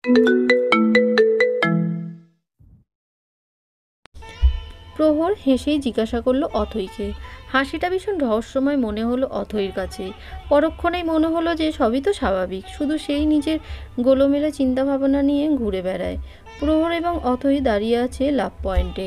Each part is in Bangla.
প্রহর হেসেই জিজ্ঞাসা করলো অথইকে। হাসিটা ভীষণ রহস্যময় মনে হলো অথইর কাছে। পরক্ষণেই মনে হলো যে সবই তো স্বাভাবিক, শুধু সেই নিজের গোলোমেলা চিন্তাভাবনা নিয়ে ঘুরে বেড়ায়। প্রহর এবং অথই দাঁড়িয়ে আছে লাভ পয়েন্টে।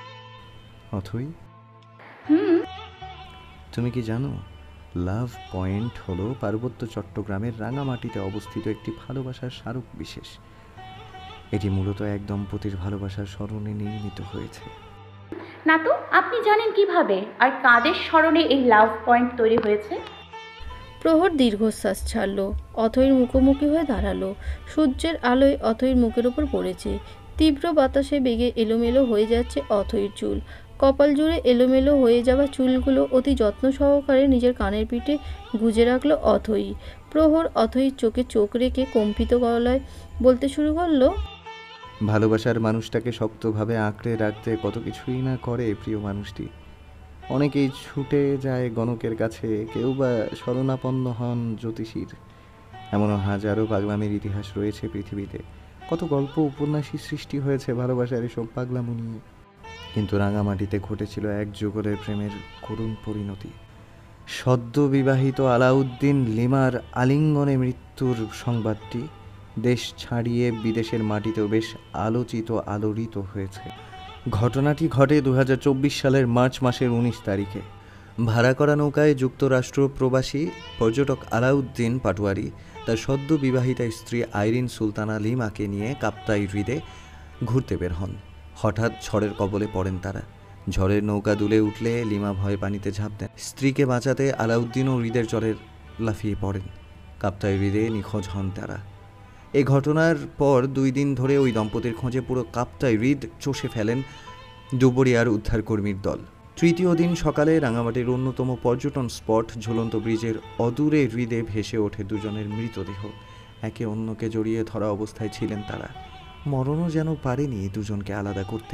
অথই, হুম। তুমি কি জানো লাভ পয়েন্ট হলো পার্বত্য চট্টগ্রামের রাঙামাটিতে অবস্থিত একটি ভালোবাসার স্মারক বিশেষ। এটি মূলত এক দম্পতির ভালোবাসার স্মরণে নির্মিত হয়েছে। না তো, আপনি জানেন কিভাবে আর কাদের স্মরণে এই লাভ পয়েন্ট তৈরি হয়েছে? প্রহর দীর্ঘশ্বাস ছাড়ল। অথইর মুখোমুখি হয়ে দাঁড়ালো। সূর্যের আলোয় অথইর মুখের ওপর পড়েছে। তীব্র বাতাসে বেগে এলোমেলো হয়ে যাচ্ছে অথইর চুল। কপাল জুড়ে এলোমেলো হয়ে যাওয়া চুলগুলো অতি যত্ন সহকারে নিজের কানের পিঠে গুজে রাখলো অথই। প্রহর অথইর চোখে চোখ রেখে কম্পিত গলায় বলতে শুরু করলো, ভালোবাসার মানুষটাকে শক্তভাবে আঁকড়ে রাখতে কত কিছুই না করে প্রিয় মানুষটি। অনেকেই ছুটে যায় গণকের কাছে, কেউ বা শরণাপন্ন হন জ্যোতিষীর। এমনও হাজারো পাগলামের ইতিহাস রয়েছে পৃথিবীতে। কত গল্প উপন্যাসই সৃষ্টি হয়েছে ভালোবাসার এসব পাগলামো নিয়ে। কিন্তু রাঙামাটিতে ঘটেছিল এক যুগলের প্রেমের করুণ পরিণতি। সদ্য বিবাহিত আলাউদ্দিন লিমার আলিঙ্গনে মৃত্যুর সংবাদটি দেশ ছাড়িয়ে বিদেশের মাটিতেও বেশ আলোচিত আলোড়িত হয়েছে। ঘটনাটি ঘটে 2024 সালের মার্চ মাসের 19 তারিখে। ভাড়া করা নৌকায় যুক্তরাষ্ট্র প্রবাসী পর্যটক আলাউদ্দিন পাটোয়ারি তার সদ্য বিবাহিতা স্ত্রী আইরিন সুলতানা লিমাকে নিয়ে কাপ্তাই হ্রদে ঘুরতে বের হন। হঠাৎ ঝড়ের কবলে পড়েন তারা। ঝড়ের নৌকা দুলে উঠলে লিমা ভয়ে পানিতে ঝাঁপ দেন। স্ত্রীকে বাঁচাতে আলাউদ্দিনও হ্রদের জলে লাফিয়ে পড়েন। কাপ্তাই হ্রদে নিখোঁজ হন তারা। এই ঘটনার পর 2 দিন ধরে ওই দম্পতির খোঁজে পুরো কাপ্তাই হ্রদ চষে ফেলেন ডুবুরিয়ার উদ্ধারকর্মীর দল। তৃতীয় দিন সকালে রাঙামাটির অন্যতম পর্যটন স্পট ঝুলন্ত ব্রিজের অদূরে হ্রদে ভেসে ওঠে দুজনের মৃতদেহ। একে অন্যকে জড়িয়ে ধরা অবস্থায় ছিলেন তারা। মরণও যেন পারেনি দুজনকে আলাদা করতে।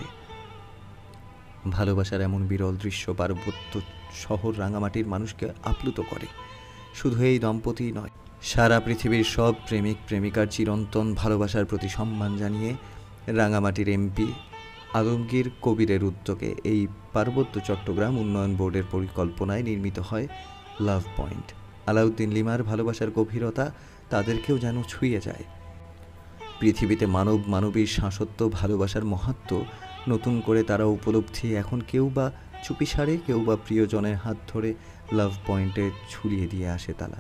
ভালোবাসার এমন বিরল দৃশ্য পার্বত্য শহর রাঙামাটির মানুষকে আপ্লুত করে। শুধু এই দম্পতিই নয়, সারা পৃথিবীর সব প্রেমিক প্রেমিকার চিরন্তন ভালোবাসার প্রতি সম্মান জানিয়ে রাঙামাটির এমপি আলমগীর কবিরের উদ্যোগে এই পার্বত্য চট্টগ্রাম উন্নয়ন বোর্ডের পরিকল্পনায় নির্মিত হয় লাভ পয়েন্ট। আলাউদ্দিন লিমার ভালোবাসার গভীরতা তাদেরকেও যেন ছুঁয়ে যায়। পৃথিবীতে মানব মানবীর শাশ্বত ভালোবাসার মাহাত্ম্য নতুন করে তারা উপলব্ধি এখন কেউ বা চুপিসারে, কেউ বা প্রিয়জনের হাত ধরে লাভ পয়েন্টে ছুড়িয়ে দিয়ে আসে তারা।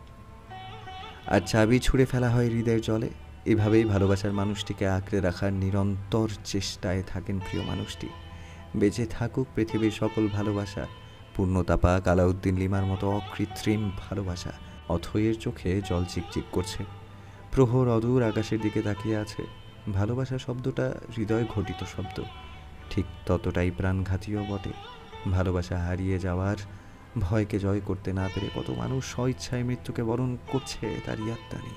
আর চাবি ছুঁড়ে ফেলা হয় হৃদয়ের জলে। এভাবেই ভালোবাসার মানুষটিকে আঁকড়ে রাখার নিরন্তর চেষ্টায় থাকেন প্রিয় মানুষটি। বেঁচে থাকুক পৃথিবীর সকল ভালোবাসা, পূর্ণতা পাক আলাউদ্দিন লিমার মতো অকৃত্রিম ভালোবাসা। অথইয়ের চোখে জল চিকচিক করছে। প্রহর অদূর আকাশের দিকে তাকিয়ে আছে। ভালোবাসা শব্দটা হৃদয় ঘটিত শব্দ, ঠিক ততটাই প্রাণঘাতীও বটে। ভালোবাসা হারিয়ে যাওয়ার ভয়কে জয় করতে না পেরে কত মানুষ স্বইচ্ছায় মৃত্যুকে বরণ করছে তার ইয়াত্তা নেই।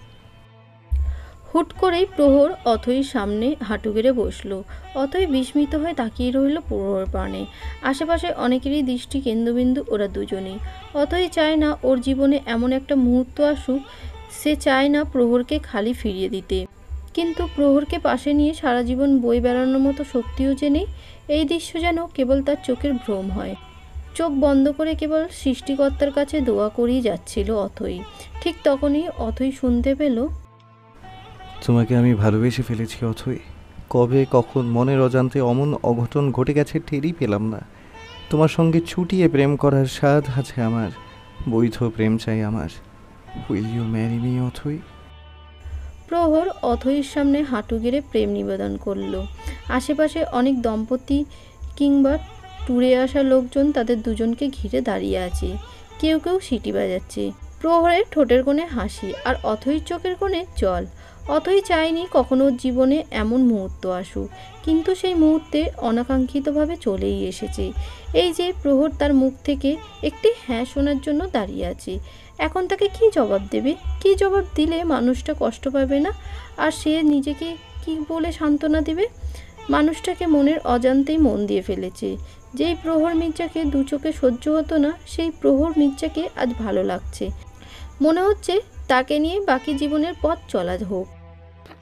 হুট করেই প্রহর অথইর সামনে হাঁটু গেড়ে বসল। অথই বিস্মিত হয়ে তাকিয়ে রইল প্রহর পানে। আশেপাশে অনেকেরই দৃষ্টি কেন্দ্রবিন্দু ওরা দুজনেই। অথই চায় না ওর জীবনে এমন একটা মুহূর্ত আসুক। সে চায় না প্রহরকে খালি ফিরিয়ে দিতে, কিন্তু প্রহরকে পাশে নিয়ে সারা জীবন বয়ে বেড়ানোর মতো শক্তিও যে নেই। এই দৃশ্য যেন কেবল তার চোখের ভ্রম হয়। চোখ বন্ধ করে কেবল সৃষ্টিকর্তার কাছে দোয়া করেই যাচ্ছিল অথই। ঠিক তখনই অথই শুনতে পেল, তোমাকে আমি ভালোবেসে ফেলেছি অথই। কবে কখন মনের অজান্তে অমন অঘটন ঘটে গেছে টেরই পেলাম না। তোমার সঙ্গে ছুটিয়ে প্রেম করার স্বাদ আছে আমার, বৈধ প্রেম চাই আমার। Will you marry me Athoi? Prohor অথইর সামনে হাঁটু গেড়ে প্রেম নিবেদন করলো। আশেপাশে অনেক দম্পতি কিংবা ট্যুরে আসা লোকজন তাদের দুজনকে ঘিরে দাঁড়িয়ে আছে। কেউ কেউ সিটি বাজাচ্ছে। প্রহরের ঠোঁটের কোণে হাসি আর অথইর চোখের কোণে জল। অথই চায়নি কখনো ওর জীবনে এমন মুহূর্ত আসুক, কিন্তু সেই মুহূর্তে অনাকাঙ্ক্ষিতভাবে চলেই এসেছে। এই যে প্রহর তার মুখ থেকে একটি হ্যাঁ শোনার জন্য দাঁড়িয়ে আছে। এখন তাকে কি জবাব দেবে? কি জবাব দিলে মানুষটা কষ্ট পাবে না, আর সে নিজেকে কি বলে সান্ত্বনা দেবে? মানুষটাকে মনের অজান্তেই মন দিয়ে ফেলেছে। যেই প্রহর মির্জাকে দু চোখে সহ্য হতো না, সেই প্রহর মির্জাকে আজ ভালো লাগছে। মনে হচ্ছে তাকে নিয়ে বাকি জীবনের পথ চলা হোক।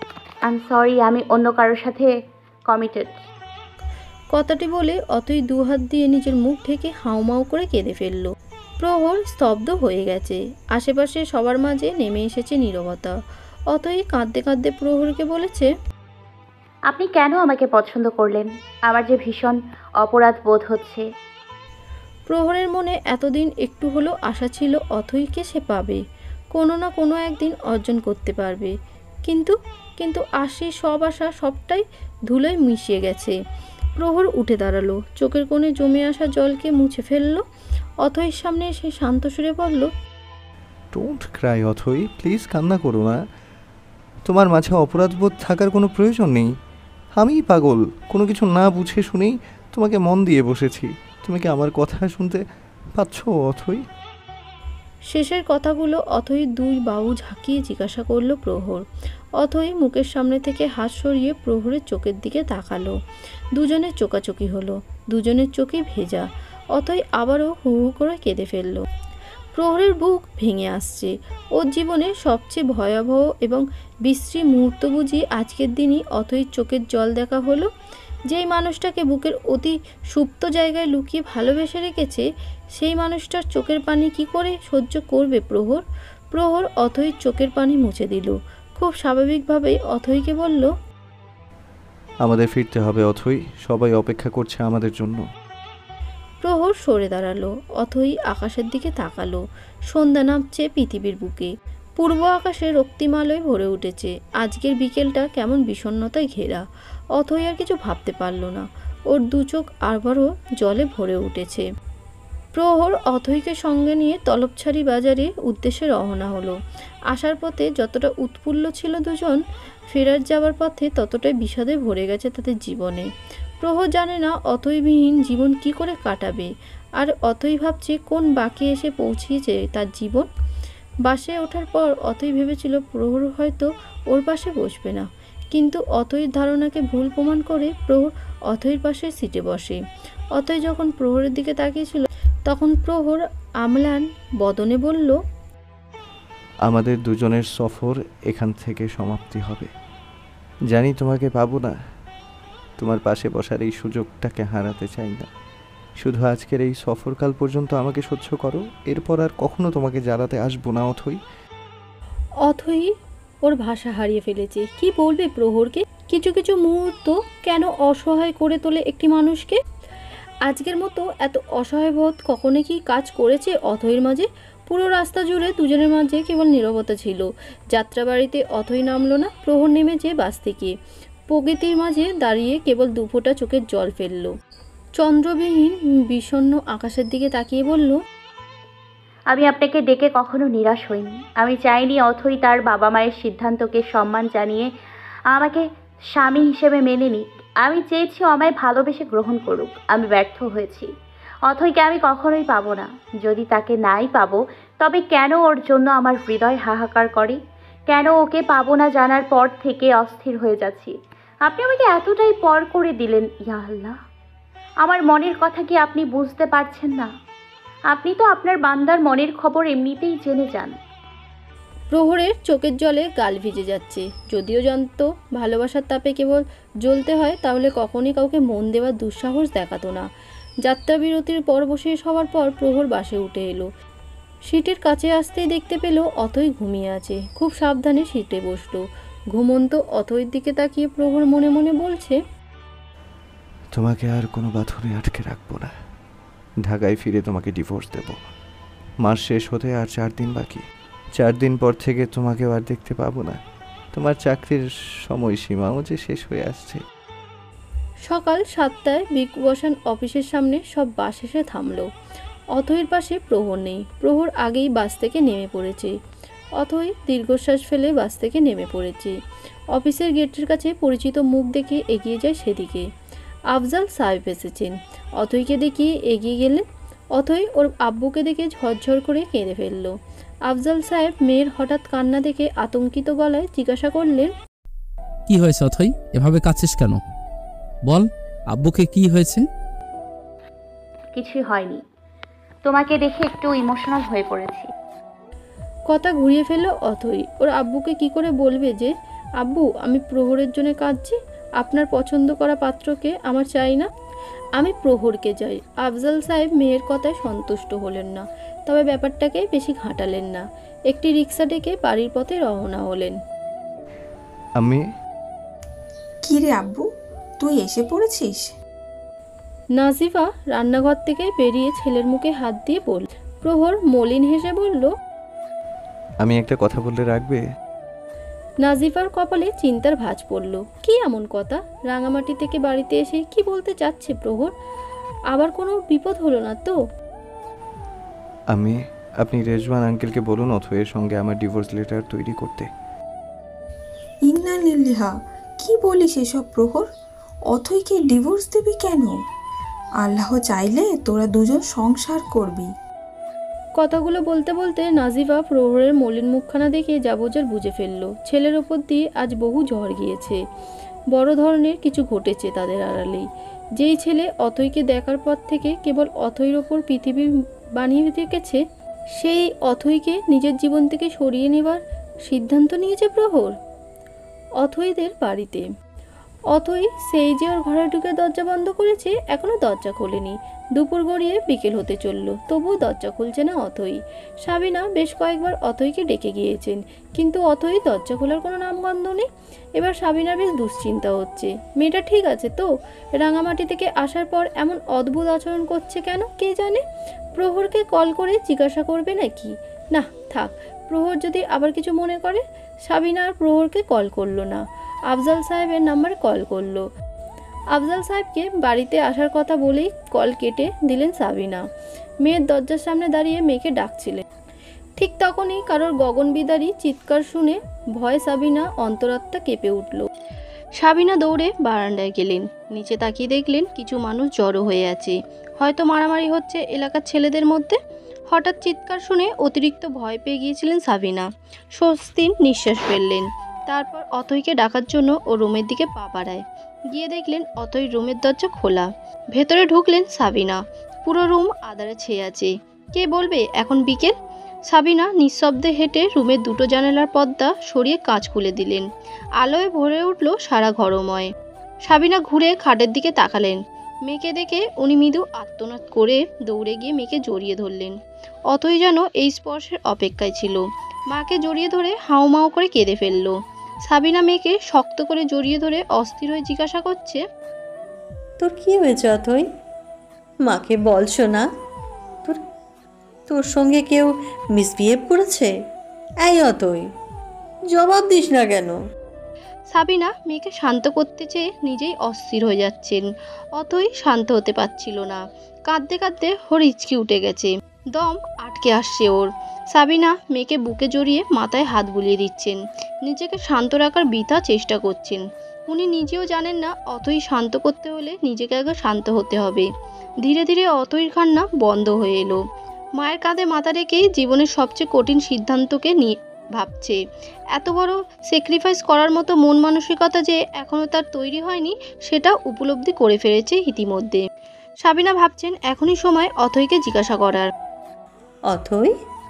আই এম সরি, আমি অন্য কারোর সাথে কমিটেড। কথাটি বলে অথই দুহাত দিয়ে নিজের মুখ ঢেকে হাউমাউ করে কেঁদে ফেলল। প্রহর স্তব্ধ হয়ে গেছে। আশেপাশে সবার মাঝে নেমে এসেছে নীরবতা। অথই কাঁদতে কাঁদতে প্রহরকে বলেছে, আপনি কেন আমাকে পছন্দ করলেন? আমার যে ভীষণ অপরাধ বোধ হচ্ছে। প্রহরের মনে এতদিন একটু হলেও আশা ছিল অথইকে সে পাবে, কোনো না কোনো একদিন অর্জন করতে পারবে। কিন্তু কিন্তু সে সব আশা সবটাই ধুলোয় মিশিয়ে গেছে। প্রহর উঠে দাঁড়ালো, চোখের কোণে জমে আসা জলকে মুছে ফেলল। অথইর সামনে এসে শান্ত সুরে বলল, ডোন্ট ক্রাই অথই, প্লিজ কান্না করো না। তোমার মাঝে অপরাধবোধ থাকার কোনো প্রয়োজন নেই। আমিই পাগল, কোনো কিছু না বুঝে শুনেই তোমাকে মন দিয়ে বসেছি। তুমি কি আমার কথা শুনতে পাচ্ছ অথই? শেষের কথাগুলো অথই দুই বাহু ঝাঁকিয়ে জিজ্ঞাসা করলো প্রহর। অথই মুখের সামনে থেকে হাত সরিয়ে প্রহরের চোখের দিকে তাকালো। দুজনের চোকাচোকি হলো, দুজনের চোখই ভেজা। অথই আবারও হু হু করে কেঁদে ফেলল। প্রহরের বুক ভেঙে আসছে। ওর জীবনে সবচেয়ে ভয়াবহ এবং বিশ্রী মুহূর্ত বুঝি আজকের দিনই অথইর চোখের জল দেখা হলো। যেই মানুষটাকে বুকের অতি সুপ্ত জায়গায় লুকিয়ে ভালোবেসে রেখেছে, সেই মানুষটার চোখের পানি কি করে সহ্য করবে প্রহর? প্রহর অথইর চোখের পানি মুছে দিল। খুব স্বাভাবিকভাবেই অথইকে বলল, আমাদের ফিরতে হবে অথই, সবাই অপেক্ষা করছে আমাদের জন্য। প্রহর সরে দাঁড়ালো। অথই আকাশের দিকে তাকালো। সন্ধ্যা নামছে পৃথিবীর বুকে। পূর্ব আকাশে রক্তিমালয় ভরে উঠেছে। আজকের বিকেলটা কেমন বিষণ্ণতায় ঘেরা। অথই আর কিছু ভাবতে পারল না। ওর দু চোখ আবারও জলে ভরে উঠেছে। প্রহর অথইকে সঙ্গে নিয়ে তলবছাড়ি বাজারে উদ্দেশ্যে রওনা হলো। আসার পথে যতটা উৎফুল্ল ছিল দুজন, ফেরার যাবার পথে ততটাই বিষাদে ভরে গেছে তাদের জীবনে। প্রহর জানে না অথইবিহীন জীবন কি করে কাটাবে, আর অথই ভাবছে কোন বাঁকে এসে পৌঁছিয়েছে তার জীবন। বাসে ওঠার পর অথই ভেবেছিল প্রহর হয়তো ওর পাশে বসবে না, কিন্তু অথইর ধারণাকে ভুল প্রমাণ করে প্রহর অথইর পাশে সিটে বসে। অথই যখন প্রহরের দিকে তাকিয়েছিল, তখন প্রহর আমলান বদনে বলল, আমাদের দুজনের সফর এখান থেকে সমাপ্তি হবে। জানি তোমাকে পাবো না, তোমার পাশে বসার এই সুযোগটাকে হারাতে চাই না। শুধু আজকের এই সফরকাল পর্যন্ত আমাকে সহ্য করো, এরপর আর কখনো তোমাকে জ্বালাতে আসবো না অথই। অথই ওর ভাষা হারিয়ে ফেলেছে। কি বলবে প্রহরকে? কিছু কিছু মুহূর্ত কেন অসহায় করে তোলে একটি মানুষকে। আজকের মতো এত অসহায় বোধ কখনো কি কাজ করেছে অথইর মাঝে? পুরো রাস্তা জুড়ে দুজনের মাঝে কেবল নীরবতা ছিল। যাত্রাবাড়িতে অথই নামলো না। প্রহর নেমেছে বাস থেকে। প্রকৃতির মাঝে দাঁড়িয়ে কেবল দুফোঁটা চোখের জল ফেলল। চন্দ্রবিহীন বিষণ্ণ আকাশের দিকে তাকিয়ে বলল, আমি আপনাকে ডেকে কখনো নিরাশ হইনি। আমি চাইনি অথই তার বাবা মায়ের সিদ্ধান্তকে সম্মান জানিয়ে আমাকে স্বামী হিসেবে মেনে নিক। আমি চেয়েছি আমায় ভালোবেসে গ্রহণ করুক। আমি ব্যর্থ হয়েছি। অথইকে আমি কখনোই পাবো না। যদি তাকে নাই পাবো, তবে কেন ওর জন্য আমার হৃদয় হাহাকার করে? কেন ওকে পাবো না জানার পর থেকে অস্থির হয়ে যাচ্ছি? আপনি আমাকে এতটাই পর করে দিলেন, ইয়া আল্লাহ। আমার মনের কথা কি আপনি বুঝতে পারছেন না? আপনি তো আপনার বান্দার মনের খবর এমনিতেই জেনে যান। প্রহরের চোখের জলে গাল ভিজে যাচ্ছে। যদিও জানতো ভালোবাসার তাপে কেবল জ্বলতে হয়, তাহলে কখনই কাউকে মন দেওয়ার দুঃসাহস দেখাতো না। যাত্রাবিরতির পর্ব শেষ হওয়ার পর প্রহর বাসে উঠে এলো। সিটের কাছে আসতেই দেখতে পেল অথই ঘুমিয়ে আছে। খুব সাবধানে সিটে বসলো। ঘুমন্ত অথইর দিকে তাকিয়ে প্রহর মনে মনে বলছে, তোমাকে আর কোনো বাথরুমে আটকে রাখবো না। ঢাকায় ফিরে তোমাকে ডিভোর্স দেব। মাস শেষ হতে আর 4 দিন বাকি। 4 দিন পর থেকে তোমাকেও আর দেখতে পাবো না। তোমার চাকরির সময়সীমাও যে শেষ হয়ে আসছে। সকাল 7টায় বিগ অফিসের সামনে সব বাস এসে থামলো। অথইর পাশে প্রহর নেই। প্রহর আগেই বাস থেকে নেমে পড়েছে। অথই দীর্ঘশ্বাস ফেলে বাস থেকে নেমে পড়েছে। অফিসের গেটের কাছে পরিচিত মুখ দেখে এগিয়ে যায় সেদিকে। আফজাল সাহেব এসেছেন। অথইকে দেখিয়ে এগিয়ে গেলেন। অথই ওর আব্বুকে দেখে ঝরঝর করে কেঁদে ফেলল। আফজাল সাহেব মেয়ের হঠাৎ কান্না দেখে আতঙ্কিত গলায় জিজ্ঞাসা করলেন, কি হয়েছে অথই, এভাবে কাঁদছিস কেন? বল, আব্বুকে কি হয়েছে? কিছুই হয়নি। তোমাকে দেখে একটু ইমোশনাল হয়ে পড়েছি। কথা ঘুরিয়ে ফেলল অথই। ওর আব্বুকে কি করে বলবে যে আব্বু, আমি প্রহরের জন্য কাঁদছি। আপনার পছন্দ করা পাত্রকে আমার চাই না। আমি প্রহরকে চাই। আফজাল সাহেব মেয়ের কথায় সন্তুষ্ট হলেন না, তবে ব্যাপারটাকে বেশি ঘাঁটালেন না। একটি রিক্সা ডেকে বাড়ির পথে রওনা হলেন। আমি কি রে আব্বু, তুই এসে পড়েছিস? নাজিফা রান্নাঘর থেকে বেরিয়ে ছেলের মুখে হাত দিয়ে বলল। প্রহর মলিন হেসে বলল। আমি একটা কথা বললে রাখবে? নাজিফার কপালে চিন্তার ভাঁজ পড়ল। কি এমন কথা? রাঙামাটি থেকে বাড়িতে এসে কি বলতে চাচ্ছে প্রহর? আবার কোনো বিপদ হলো না তো? আপনি রেজওয়ান আঙ্কেলকে বলুন অথয়ের সঙ্গে আমার ডিভোর্স লেটার তৈরি করতে। ইন্না লিল্লাহ, কি বলিস এসব প্রহর? অথইকে ডিভোর্স দিবি কেন? আল্লাহ চাইলে তোরা দুজন সংসার করবি। কথাগুলো বলতে বলতে নাজিফা প্রহরের মলিন মুখখানা দেখে যাবজ্জর বুঝে ফেলল। ছেলের ওপর দিয়ে আজ বহু ঝড় গিয়েছে। বড় ধরনের কিছু ঘটেছে তাদের আড়ালেই। যেই ছেলে অথইকে দেখার পর থেকে কেবল অথইর ওপর পৃথিবী বানিয়ে রেখেছে, সেই অথইকে নিজের জীবন থেকে সরিয়ে নেবার সিদ্ধান্ত নিয়েছে প্রহর। অথইদের বাড়িতে অথই সেই যে ওর ঘরে ঢুকে দরজা বন্ধ করেছে, এখনো দরজা খোলেনি। দুপুর গড়িয়ে বিকেল হতে চলল, তবুও দরজা খুলছে না অথই। সাবিনা বেশ কয়েকবার অথইকে ডেকে গিয়েছেন, কিন্তু অথই দরজা খোলার কোনো নামগন্ধ নেই। এবার সাবিনার বেশ দুশ্চিন্তা হচ্ছে। মেয়েটা ঠিক আছে তো? রাঙামাটি থেকে আসার পর এমন অদ্ভুত আচরণ করছে কেন কে জানে। প্রহরকে কল করে জিজ্ঞাসা করবে নাকি? না থাক, প্রহর যদি আবার কিছু মনে করে। সাবিনা আর প্রহরকে কল করলো না, আফজাল সাহেবের নাম্বারে কল করলো। আফজাল সাহেবকে বাড়িতে আসার কথা বলেই কল কেটে দিলেন সাবিনা। মেয়ের দরজার সামনে দাঁড়িয়ে মেয়েকে ডাকছিলেন। ঠিক তখনই কারোর গগনবিদারী চিৎকার শুনে ভয়ে সাবিনা অন্তরাত্মা কেঁপে উঠল। সাবিনা দৌড়ে বারান্দায় গেলেন। নিচে তাকিয়ে দেখলেন কিছু মানুষ জড়ো হয়ে আছে, হয়তো মারামারি হচ্ছে এলাকার ছেলেদের মধ্যে। হঠাৎ চিৎকার শুনে অতিরিক্ত ভয় পেয়ে গিয়েছিলেন সাবিনা। স্বস্তির নিঃশ্বাস ফেললেন। তারপর অথইকে ডাকার জন্য ও রুমের দিকে পা বাড়ায়। গিয়ে দেখলেন অথই রুমের দরজা খোলা। ভেতরে ঢুকলেন সাবিনা। পুরো রুম আঁধারে ছেয়ে আছে। কে বলবে এখন বিকেল? সাবিনা নিঃশব্দে হেঁটে রুমের দুটো জানালার পর্দা সরিয়ে কাঁচ খুলে দিলেন। আলোয় ভরে উঠল সারা ঘরময়। সাবিনা ঘুরে খাটের দিকে তাকালেন। মেয়েকে দেখে উনি মৃদু আর্তনাদ করে দৌড়ে গিয়ে মেয়েকে জড়িয়ে ধরলেন। অথই যেন এই স্পর্শের অপেক্ষায় ছিল। মাকে জড়িয়ে ধরে হাউমাউ করে কেঁদে ফেলল। সাবিনা মেয়েকে শক্ত করে জড়িয়ে ধরে অস্থির হয়ে জিজ্ঞাসা করছে, তোর কি হয়েছে অথই? মাকে বল শোনা। তোর তোর সঙ্গে কেউ মিসবিহেভ করেছে? এই অথই, জবাব দিস না কেন? সাবিনা মেয়েকে শান্ত করতে চেয়ে নিজেই অস্থির হয়ে যাচ্ছেন। অথই শান্ত হতে পারছিল না। কাঁদতে কাঁদতে ওর হিচকি উঠে গেছে, দম আটকে আসছে ওর। সাবিনা মেয়েকে বুকে জড়িয়ে মাথায় হাত বুলিয়ে দিচ্ছেন। নিজেকে শান্ত রাখার বৃথা চেষ্টা করছেন। উনি নিজেও জানেন না অথই শান্ত করতে হলে নিজেকে আগে শান্ত হতে হবে। ধীরে ধীরে অথইর কান্না বন্ধ হয়ে এলো। মায়ের কাঁধে মাথা রেখেই জীবনের সবচেয়ে কঠিন সিদ্ধান্তকে নিয়ে ভাবছে। এত বড় স্যাক্রিফাইস করার মতো মন মানসিকতা যে এখনও তার তৈরি হয়নি, সেটা উপলব্ধি করে ফেলেছে ইতিমধ্যে। সাবিনা ভাবছেন এখনই সময় অথইকে জিজ্ঞাসা করার। অথই,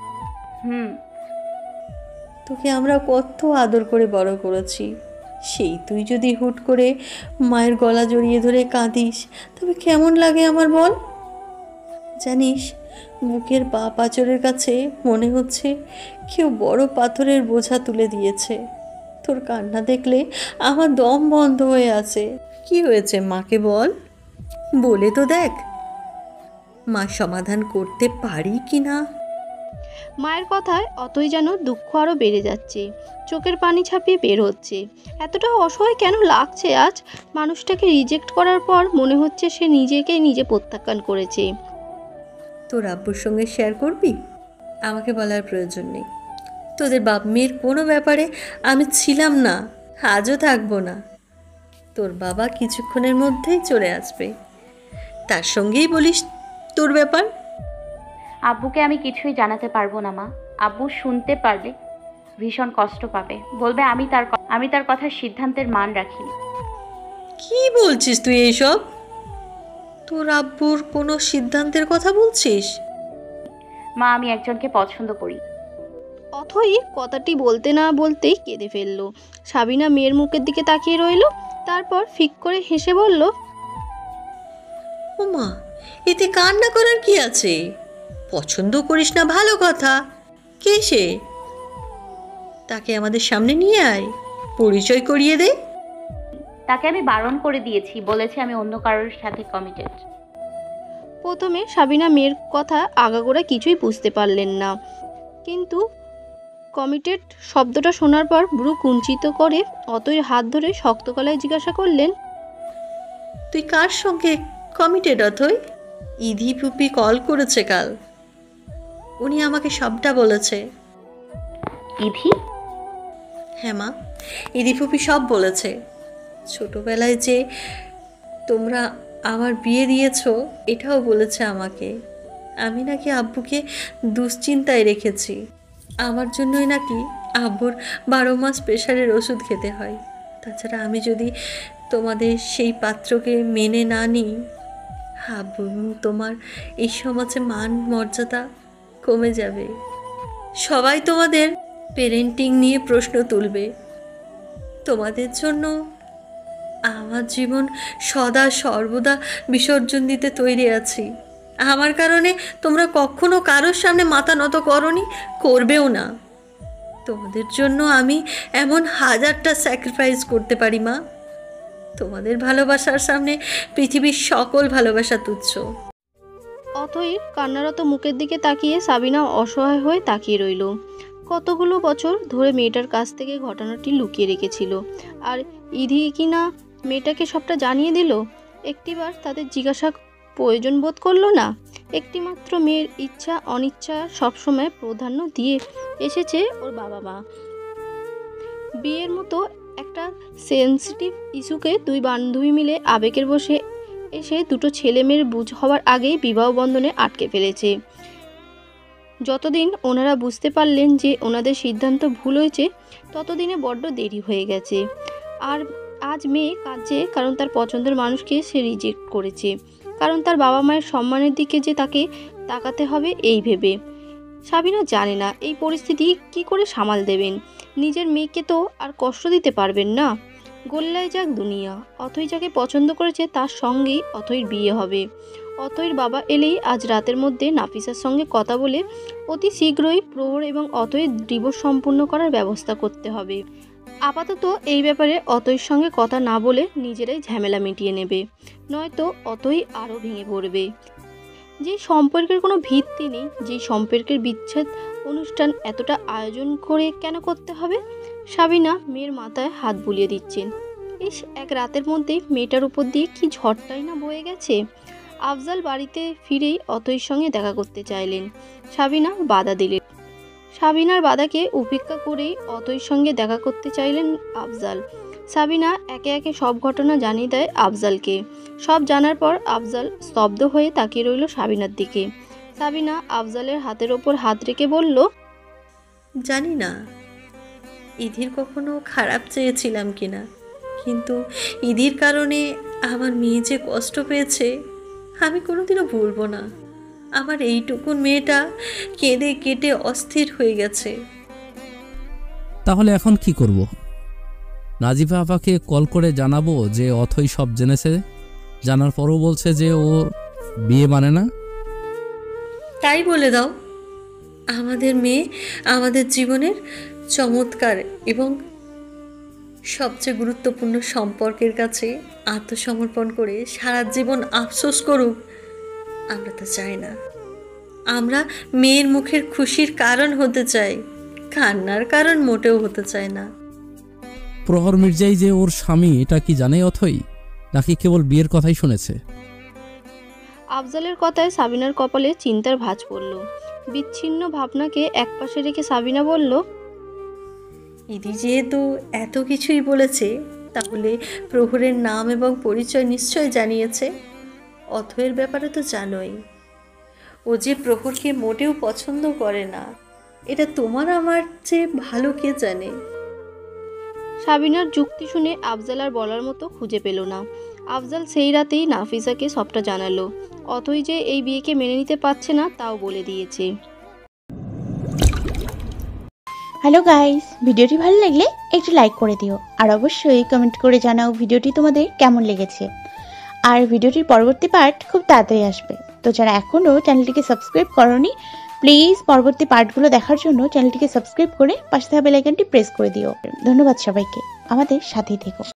তোকে আমরা কত আদর করে বড় করেছি, সেই তুই যদি হুট করে মায়ের গলা জড়িয়ে ধরে কাঁদিস, তবে কেমন লাগে আমার বল? জানিস, বুকের পা পাঁচরের কাছে মনে হচ্ছে কেউ বড় পাথরের বোঝা তুলে দিয়েছে। তোর কান্না দেখলে আমার দম বন্ধ হয়ে আছে। কি হয়েছে মাকে বল, বলে তো দেখ, মা সমাধান করতে পারি কি না। মায়ের কথায় অতই যেন দুঃখ আরও বেড়ে যাচ্ছে। চোখের পানি ছাপিয়ে বের হচ্ছে। এতটা অসহায় কেন লাগছে আজ? মানুষটাকে রিজেক্ট করার পর মনে হচ্ছে সে নিজেকে নিজে প্রত্যাখ্যান করেছে। তোর আব্বুর সঙ্গে শেয়ার করবি? আমাকে বলার প্রয়োজন নেই। তোদের বাপ মেয়ের কোনো ব্যাপারে আমি ছিলাম না, আজও থাকবো না। তোর বাবা কিছুক্ষণের মধ্যেই চলে আসবে, তার সঙ্গেই বলিস তোর ব্যাপার। আব্বুকে আমি কিছুই জানাতে পারবো না মা। আব্বু শুনতে পারলে ভীষণ কষ্ট পাবে, বলবে আমি তার কথার সিদ্ধান্তের মান রাখিনি। কি বলছিস তুই এইসব? তোর আব্বুর কোনো সিদ্ধান্তের কথা বলছিস? মা, আমি একজনকে পছন্দ করি। অথই কথাটি বলতে না বলতেই কেঁদে ফেলল। সাবিনা মেয়ের মুখের দিকে তাকিয়ে রইল, তারপর ফিক করে হেসে বলল, ও মা, এতে কান্না করার কি আছে? পছন্দ করিস না ভালো কথা, কে সে? তাকে আমাদের সামনে নিয়ে আয়, পরিচয় করিয়ে দে। তাকে আমি বারণ করে দিয়েছি, বলেছি আমি অন্য কারোর সাথে কমিটেড। প্রথমে সাবিনা মেয়ের কথা আগাগোড়া কিছুই বুঝতে পারলেন না, কিন্তু কমিটেড শব্দটা শোনার পর ভ্রু কুঞ্চিত করে অতইর হাত ধরে শক্ত গলায় জিজ্ঞাসা করলেন, তুই কার সঙ্গে কমিটেড অথই? ইধি ফুপি কল করেছে কাল, উনি আমাকে সবটা বলেছে। ইধি? হ্যাঁ মা, ইধি ফুপি সব বলেছে। ছোটবেলায় যে তোমরা আমার বিয়ে দিয়েছো এটাও বলেছে আমাকে। আমি নাকি আব্বুকে দুশ্চিন্তায় রেখেছি, আমার জন্যই নাকি আব্বুর 12 মাস প্রেশারের ওষুধ খেতে হয়। তাছাড়া আমি যদি তোমাদের সেই পাত্রকে মেনে না নিই, আব্বু তোমার এই সমাজে মান মর্যাদা কমে যাবে। সবাই তোমাদের পেরেন্টিং নিয়ে প্রশ্ন তুলবে। তোমাদের জন্য আমার জীবন সদা সর্বদা বিসর্জন দিতে তৈরি আছি। আমার কারণে তোমরা কখনো কারোর সামনে মাথা নত করনি, করবেও না। তোমাদের জন্য আমি এমন 1000টা স্যাক্রিফাইস করতে পারি মা। তোমাদের ভালোবাসার সামনে পৃথিবীর সকল ভালোবাসা তুচ্ছ। অথই কান্নারত মুখের দিকে তাকিয়ে সাবিনা অসহায় হয়ে তাকিয়ে রইল। কতগুলো বছর ধরে মেয়েটার কাছ থেকে ঘটনাটি লুকিয়ে রেখেছিল, আর ইধি কিনা মেয়েটাকে সবটা জানিয়ে দিল। একটিবার তাদের জিজ্ঞাসা প্রয়োজন বোধ করলো না। একটিমাত্র মেয়ের ইচ্ছা অনিচ্ছা সবসময় প্রাধান্য দিয়ে এসেছে ওর বাবা মা। বিয়ের মতো একটা সেন্সিটিভ ইস্যুকে দুই বান্ধবী মিলে আবেগের বসে এসে দুটো ছেলে মেয়ের বুঝ হওয়ার আগেই বিবাহ বন্ধনে আটকে ফেলেছে। যতদিন ওনারা বুঝতে পারলেন যে ওনাদের সিদ্ধান্ত ভুল হয়েছে, ততদিনে বড্ড দেরি হয়ে গেছে। আর আজ মেয়ে কাঁদছে কারণ তার পছন্দের মানুষকে সে রিজেক্ট করেছে, কারণ তার বাবা মায়ের সম্মানের দিকে যে তাকে তাকাতে হবে এই ভেবে। সাবিনা জানে না এই পরিস্থিতি কি করে সামাল দেবেন। নিজের মেয়েকে তো আর কষ্ট দিতে পারবেন না। গোল্লায় যাক দুনিয়া, অথই যাকে পছন্দ করেছে তার সঙ্গেই অথইর বিয়ে হবে। অথইর বাবা এলেই আজ রাতের মধ্যে নাফিসার সঙ্গে কথা বলে অতি শীঘ্রই প্রহর এবং অথইর ডিভোর্স সম্পূর্ণ করার ব্যবস্থা করতে হবে। আপাতত এই ব্যাপারে অথইর সঙ্গে কথা না বলে নিজেরাই ঝামেলা মিটিয়ে নেবে, নয়তো অথই আরও ভেঙে পড়বে। যে সম্পর্কের কোনো ভিত্তি নেই, যে সম্পর্কের বিচ্ছেদ অনুষ্ঠান এতটা আয়োজন করে কেন করতে হবে? সাবিনা মেয়ের মাথায় হাত বুলিয়ে দিচ্ছেন। ইস, এক রাতের মধ্যেই মেয়েটার উপর দিয়ে কি ঝড়টাই না বয়ে গেছে। আফজাল বাড়িতে ফিরেই অথইর সঙ্গে দেখা করতে চাইলেন। সাবিনা বাধা দিলেন। সাবিনার বাধাকে উপেক্ষা করেই অথইর সঙ্গে দেখা করতে চাইলেন আফজাল। সাবিনা একে একে সব ঘটনা জানিয়ে দেয় আফজালকে। সব জানার পর আফজাল স্তব্ধ হয়ে তাকিয়ে রইল সাবিনার দিকে। সাবিনা আফজালের হাতের ওপর হাত রেখে বলল, জানি না ইধির কখনো খারাপ চেয়েছিলাম কিনা, কিন্তু ইধির কারণে আমার মেয়ে যে কষ্ট পেয়েছে আমি কোনোদিনও ভুলবো না। আমার এইটুকুন মেয়েটা কেঁদে কেটে অস্থির হয়ে গেছে। তাহলে এখন কি করব? নাজিফা আপাকে কল করে জানাবো যে অথই সব জেনেছে, জানার পরও বলছে যে ওর বিয়ে মানে না? তাই বলে দাও। আমাদের মেয়ে আমাদের জীবনের চমৎকার এবং সবচেয়ে গুরুত্বপূর্ণ সম্পর্কের কাছে আত্মসমর্পণ করে সারা জীবন আফসোস করুক, আমরা তা চাই না। আমরা মেয়ের মুখের খুশির কারণ হতে চাই, কান্নার কারণ মোটেও হতে চায় না। প্রহর মির্জাই যে ওর স্বামী এটা কি জানে অথই, নাকি কেবল বিয়ের কথাই শুনেছে? আফজালের কথায় সাবিনার কপালে চিন্তার ভাঁজ পড়ল। বিচ্ছিন্ন ভাবনাকে একপাশে রেখে সাবিনা বলল, ইদি যেহেতু এত কিছুই বলেছে, তাহলে প্রহরের নাম এবং পরিচয় নিশ্চয় জানিয়েছে। অথয়ের ব্যাপারে তো জানোই, ও যে প্রহরকে মোটেও পছন্দ করে না, এটা তোমার আমার চেয়ে ভালো কে জানে। সাবিনার যুক্তি শুনে আফজাল আর বলার মতো খুঁজে পেল না। আফজাল সেই রাতেই নাফিসাকে সবটা জানালো। অথই যে এই বিয়েকে মেনে নিতে পারছে না তাও বলে দিয়েছে। হ্যালো গাইস, ভিডিওটি ভালো লাগলে একটু লাইক করে দিও আর অবশ্যই কমেন্ট করে জানাও ভিডিওটি তোমাদের কেমন লেগেছে। আর ভিডিওটির পরবর্তী পার্ট খুব তাড়াতাড়ি আসবে, তো যারা এখনও চ্যানেলটিকে সাবস্ক্রাইব করোনি প্লিজ পরবর্তী পার্টগুলো দেখার জন্য চ্যানেলটিকে সাবস্ক্রাইব করে পাশে থাকা বেল আইকনটি প্রেস করে দিও। ধন্যবাদ সবাইকে, আমাদের সাথেই থেকো।